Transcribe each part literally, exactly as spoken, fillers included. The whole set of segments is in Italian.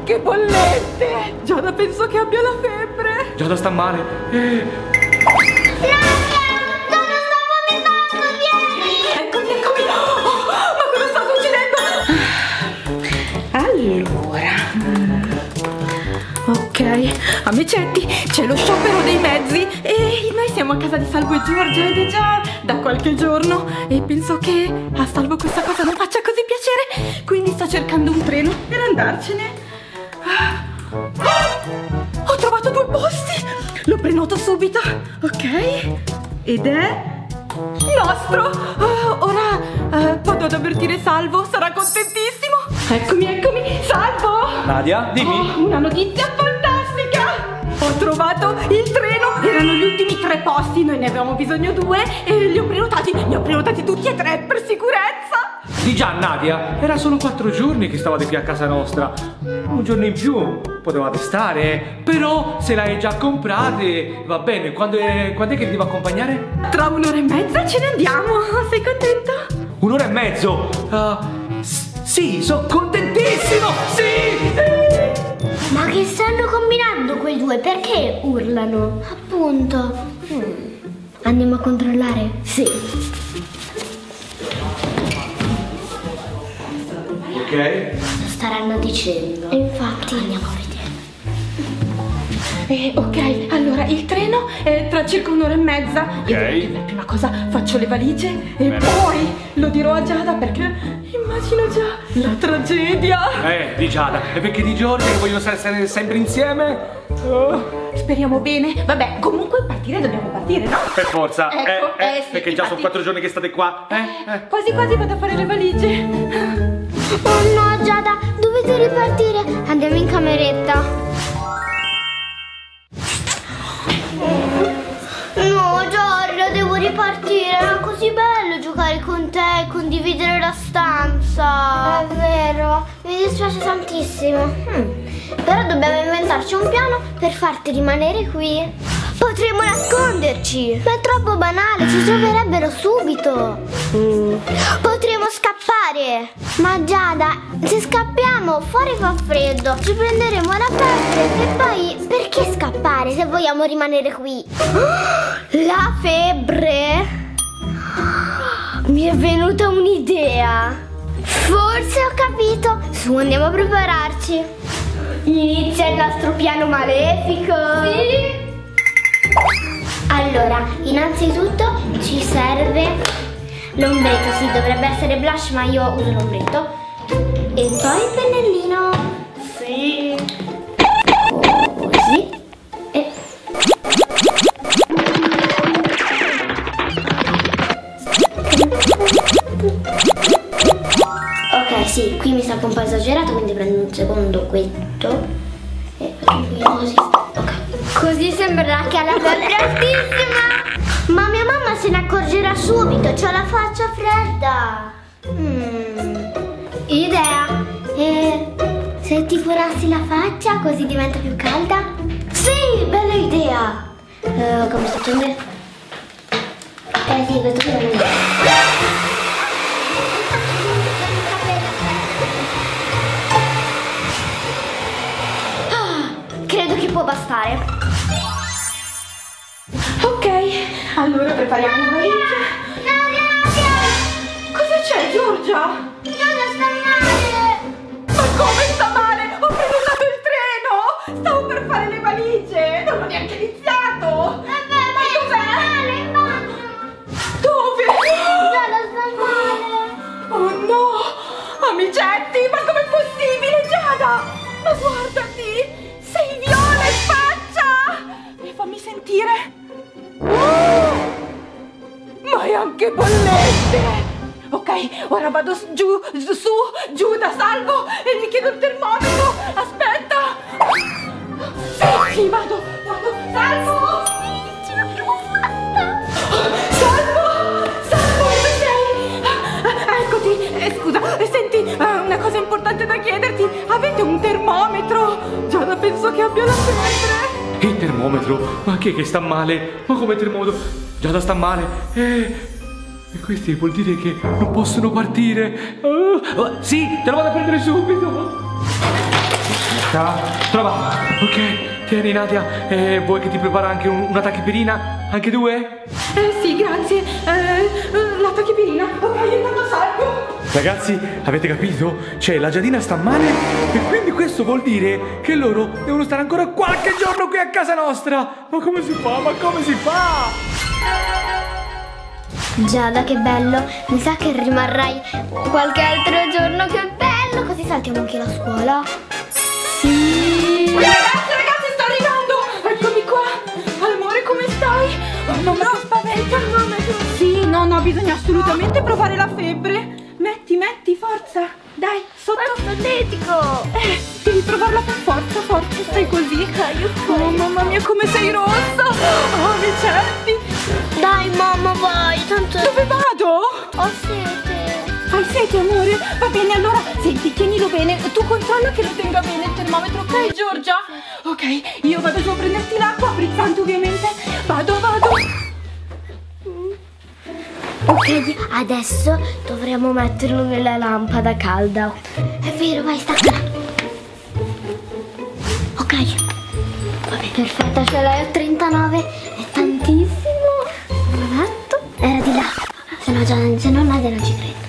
anche bollette! Giada penso che abbia la febbre! Giada sta male! Eh. Dove sto vomitando? Vieni! Eccomi, eccomi! Oh, ma cosa sta succedendo? Allora... Ok, amicetti, c'è lo sciopero dei mezzi e noi siamo a casa di Salvo e Giorgia ed è già da qualche giorno e penso che a Salvo questa cosa non faccia così piacere, quindi sto cercando un treno per andarcene. Oh, ho trovato due posti, lo prenoto subito, ok? Ed è nostro. Oh, ora uh, vado ad avvertire Salvo, sarà contentissimo. Eccomi, eccomi, Salvo! Nadia, dimmi. Oh, una notizia fantastica! Ho trovato il treno, erano gli ultimi tre posti, noi ne avevamo bisogno due e li ho prenotati, li ho prenotati tutti e tre per sicurezza! Di già, Nadia, era solo quattro giorni che stavate qui a casa nostra. Un giorno in più potevate stare, però se l'hai già comprate, va bene. Quando è, quando è che ti devo accompagnare? Tra un'ora e mezza ce ne andiamo, sei contento? Un'ora e mezzo? Uh, sì, sono contentissimo, sì! Ma che stanno combinando quei due? Perché urlano? Appunto. Hmm. Andiamo a controllare? Sì. Ok. Staranno dicendo. Infatti andiamo a vedere. Eh, ok, allora il treno è tra circa un'ora e mezza. Ok. Io direi che per prima cosa faccio le valigie e Bene. poi lo dirò a Giada perché immagino già la tragedia. Eh, di Giada, e perché di Giorgia che vogliono essere sempre insieme? Oh. Speriamo bene. Vabbè, comunque partire dobbiamo partire, no? Per forza, Ecco, eh, eh, eh, sì, perché già sono infatti. quattro giorni che state qua. Eh, eh. Quasi quasi vado a fare le valigie. Oh no, Giada, dovete ripartire. Andiamo in cameretta. No, Giorgia, devo ripartire. Era così bello giocare con te e condividere la stanza. È vero, mi dispiace tantissimo. Hmm. Però dobbiamo inventarci un piano per farti rimanere qui. Potremmo nasconderci. Ma è troppo banale, ci troverebbero subito. Mm. Potremmo scappare. Ma Giada, se scappiamo fuori fa freddo, ci prenderemo la peste e poi perché scappare se vogliamo rimanere qui? La febbre. Mi è venuta un'idea. Forse ho capito. Su, andiamo a prepararci. Inizia il nostro piano malefico. Sì. Allora, innanzitutto ci serve l'ombretto. Sì, dovrebbe essere blush, ma io uso l'ombretto. E poi il pennellino. Sì. Così. E... ok, sì, qui mi sa un po' esagerato, quindi prendo un secondo questo e così. Ok. Così sembrerà che ha la febbre altissima. Ma mia mamma se ne accorgerà subito, c'ho la faccia fredda. Mm. Idea. E se ti forassi la faccia così diventa più calda? Sì, bella idea. Uh, come sto accendendo? Eh sì, questo qui non è. Credo che può bastare. Ok, allora prepariamo una valigia. Nadia, Nadia! Cosa c'è, Giorgia? Giorgia sta male! Ma come sta male? Ho prenotato il treno! Stavo per fare le valigie! Non ho neanche iniziato! Vabbè, ma io sto male, in bagno! Dove? Giorgia sta male! Oh no! Amicetti, ma com'è possibile, Giada? Ma guardati! Sei viola in faccia! E fammi sentire! Oh! Ma hai anche bollette! Ok, ora vado s- giù, s- su, giù da Salvo e gli chiedo il termometro! Aspetta! Sì, sì, vado, vado! Salvo! Ce l'abbiamo fatta! Salvo! Salvo, dove sei? Ah, eccoti! Eh, scusa, eh, senti, eh, una cosa importante da chiederti. Avete un termometro? Giada penso che abbia la febbre. Il termometro? Ma chi è che sta male? Ma come termometro? Giada sta male. Eh, e questi vuol dire che non possono partire. Oh, oh, sì, te lo vado a prendere subito. frasca? Trova. Ok, tieni Nadia. Eh, vuoi che ti prepara anche un, una tachipirina? Anche due? Eh sì, grazie. Eh, la tachipirina. Ok, intanto salgo. Ragazzi, avete capito? Cioè, la Giadina sta male e quindi questo vuol dire che loro devono stare ancora qualche giorno qui a casa nostra. Ma come si fa? Ma come si fa? Giada, che bello. Mi sa che rimarrai qualche altro giorno. Che bello. Così saltiamo anche la scuola. Sì. Ragazzi, ragazzi, sto arrivando. Eccomi qua. Amore, come stai? Oh, mamma, che spaventa. Mamma, sì, no, no, bisogna assolutamente provare la febbre. Metti, metti, forza. Dai, sotto. Atletico. Eh, devi provarla per forza, forza, stai così. Oh, mamma mia, come sei rossa. Oh, mi certi. Dai, mamma, vai. Tanto... Dove vado? Ho sete. Hai sete, amore? Va bene, allora, senti, tienilo bene. Tu controlla che lo tenga bene il termometro, ok, Giorgia? Ok, io vado giù a prenderti l'acqua, frizzante ovviamente. Vado, vado. Ok, adesso dovremmo metterlo nella lampada calda. È vero, vai, stacca. Ok. Vabbè, perfetto, ce l'hai a trentanove. È tantissimo. Un attimo. Era di là. Se no, già, se no Nadia non ci credo.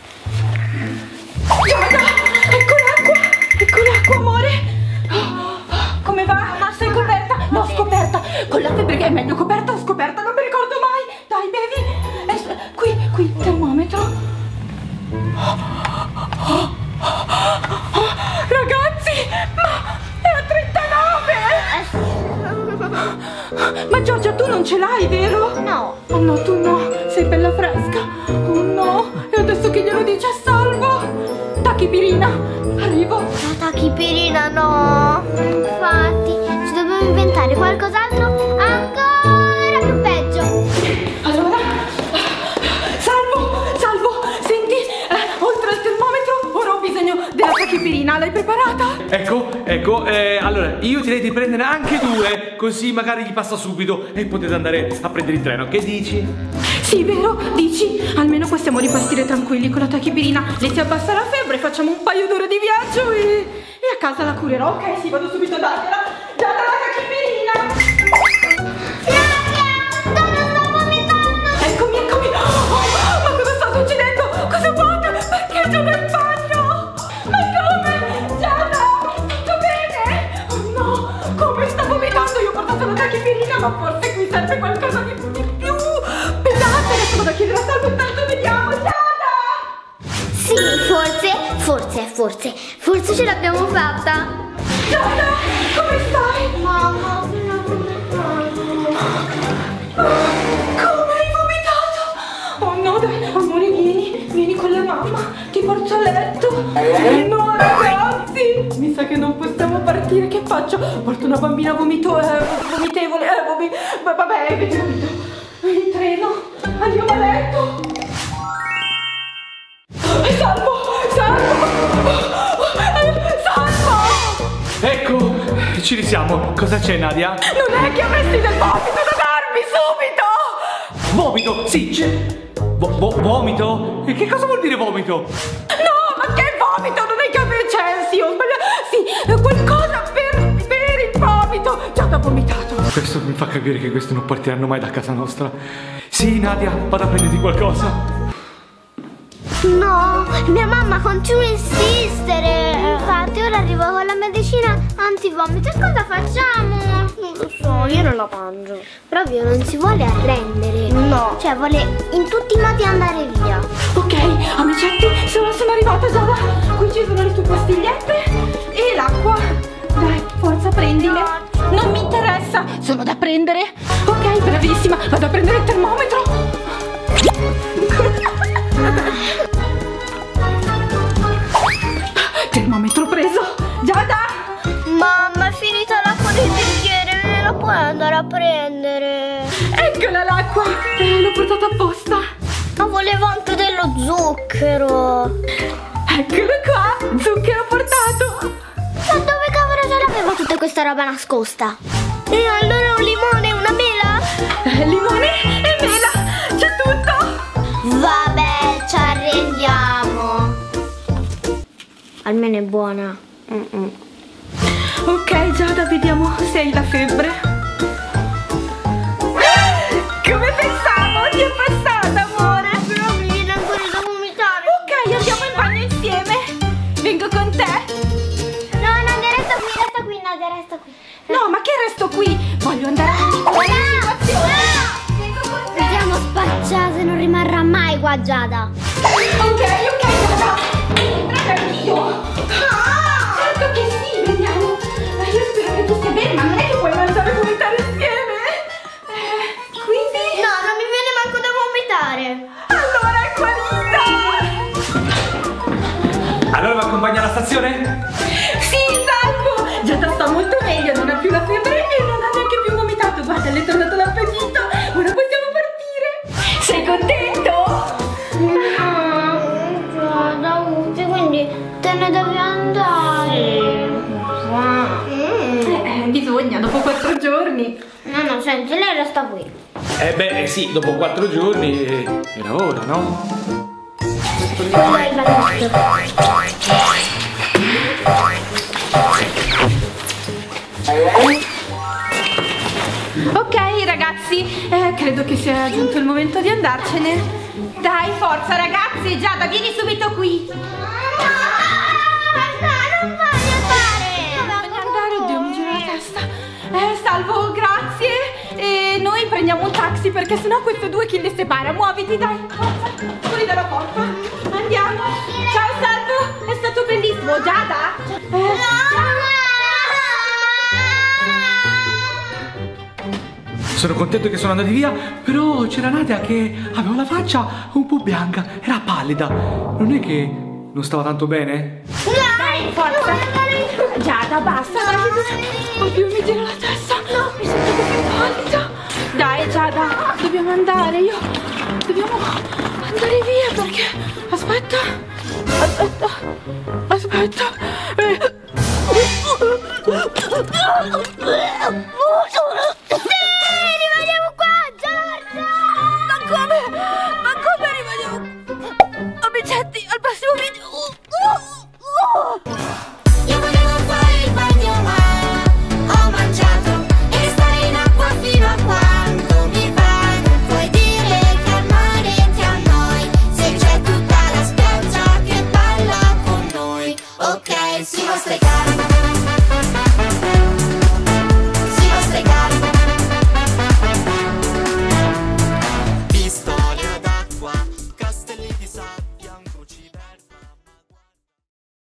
Giada, ecco l'acqua. Ecco l'acqua, amore. Oh, come va? Ma sei coperta? No, scoperta. Con la febbre che è meglio coperta o scoperta? Non mi ricordo mai. Dai, bevi. Qui, qui, termometro. Ragazzi, ma è a trentanove! Ma Giorgia, tu non ce l'hai, vero? No. Oh no, tu no, sei bella fresca. Oh no, e adesso che glielo dice a Salvo? Tachipirina, arrivo. La tachipirina no. Infatti, ci dobbiamo inventare qualcos'altro ancora più peggio. Allora, Salvo, Salvo, senti, eh, oltre al termometro, ora ho bisogno della tachipirina, l'hai preparata? Ecco, ecco, eh, allora io direi di prendere anche due, così magari gli passa subito e potete andare a prendere il treno. Che dici? Sì, vero? Dici? Almeno possiamo ripartire tranquilli con la tachipirina. Le si abbassa la febbre, facciamo un paio d'ore di viaggio e, e a casa la curerò. Ok, sì, vado subito a dargliela. Data la tachipirina! Eccomi, eccomi! Oh, ma cosa sta succedendo? Cosa vuote? Perché giù nel bagno? Ma come? Giada, tutto bene? Oh no, come sta vomitando? Io ho portato la tachipirina, ma forse qui serve qualcosa di, di più pesante. Adesso vado a chiedere a Salvo, intanto vediamo. Giada! Sì, forse, forse, forse, forse ce l'abbiamo fatta. Giada, come stai? Mamma, Come hai vomitato? Oh no, dai, amore, vieni, vieni con la mamma, ti porto a letto. No, ragazzi, mi sa che non possiamo partire, che faccio? Porto una bambina vomito, eh, vomitevole, eh, vomi... vabbè, vedi, vomito. Il treno, andiamo a letto. Salvo, Salvo, Salvo. Ecco, ci risiamo. Cosa c'è, Nadia? Non è che avresti del vomito da darmi subito? Vomito, sì, c'è. Vo vo vomito? E che cosa vuol dire vomito? No, ma che vomito? Non hai capito? Cioè, sì, ho sbagliato. Sì, qualcosa per, per il vomito. Già da vomitato. Questo mi fa capire che questi non partiranno mai da casa nostra. Sì, Nadia, vado a prenderti qualcosa. no, mia mamma continua a insistere. Infatti ora arrivo con la medicina antivomito. E cosa facciamo? Non lo so, io non la mangio. Proprio non si vuole arrendere. No. Cioè vuole in tutti i modi andare via. Ok, amicetti, sono, sono arrivata già là. Qui ci sono le tue pastigliette e l'acqua. Dai, forza, prendile. Non mi interessa, sono da prendere. Ok, bravissima, vado a prendere il termometro. Termometro preso. Giada! Mamma, è finita l'acqua del bicchiere, me la puoi andare a prendere? Eccola l'acqua, eh, l'ho portata apposta. Ma volevo anche dello zucchero. Eccolo qua, zucchero portato. Ma dove cavolo ce l'avevo tutta questa roba nascosta? E allora un limone e una mela? Eh, limone e mela, c'è tutto. Vabbè, ci arrendiamo. Almeno è buona. Mm -mm. Ok Giada, vediamo se hai la febbre. Come pensavo, ti è passata amore. Però mi viene ancora da vomitare. Ok, andiamo in bagno insieme. Vengo con te. No, Nadia, resta qui, resta qui, Nadia, resta qui. No, ma che resto qui? Voglio andare avanti con la situazione. Vengo con te. Vediamo spacciate, non rimarrà mai qua Giada. Ok, ok, Giada. Entrare anch'io. Ah, certo che sì, vediamo. Eh, Io spero che tu stia bene, ma non è che puoi mangiare e vomitare insieme. Eh, quindi... No, non mi viene manco da vomitare. Allora è guarita. Allora mi accompagna alla stazione? Sì, Salvo. Giada sta molto meglio, non ha più la febbre e non ha neanche più vomitato. Guarda, le è tornato l'appetito. Ora possiamo partire. Sei contento? Giada, quindi te ne devi andare. Eh, bisogna, dopo quattro giorni. No, no, senti, lei resta qui. Eh beh, eh sì, dopo quattro giorni eh, era ora, no? Vai, vai. Ok ragazzi, eh, credo che sia giunto il momento di andarcene. Dai, forza ragazzi, Giada, vieni subito qui. No, non voglio fare. Voglio andare, oddio, mi gira la testa. Eh, Salvo, grazie. E noi prendiamo un taxi perché sennò queste due chi le separa? Muoviti, dai, forza, fuori dalla porta. Andiamo. Ciao Salvo, è stato bellissimo. Giada? Eh, Sono contento che sono andati via, però c'era Nadia che aveva la faccia un po' bianca, era pallida. Non è che non stava tanto bene? Dai, forza. Giada, basta, dai. Oddio, mi gira la testa. No, mi sento così pallida. Dai, Giada, dobbiamo andare. Io dobbiamo andare via perché... Aspetta. Aspetta. Aspetta. Eh. Rimaniamo qua, Giorgia! Ma come? Ma come rimaniamo? Amicetti, al prossimo video!